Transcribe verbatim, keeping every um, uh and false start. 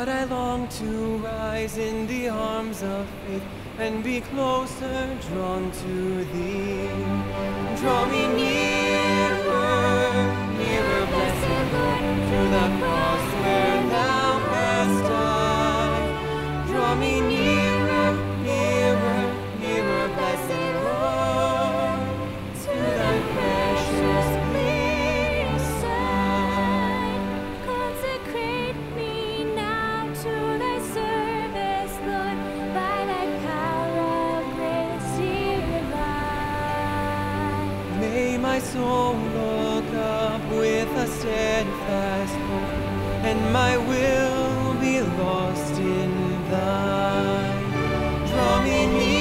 Lord, I long to rise in the arms of faith and be closer drawn to Thee. Draw me nearer, nearer, blessed Lord, to the cross where Thou hast died. Draw me nearer, nearer, nearer, blessed Lord, to Thy precious bleeding side. Consecrate me now to Thy service, Lord, by Thy power of grace divine. May my soul look up with a steadfast hope, and my will be lost in Thine. Draw me near.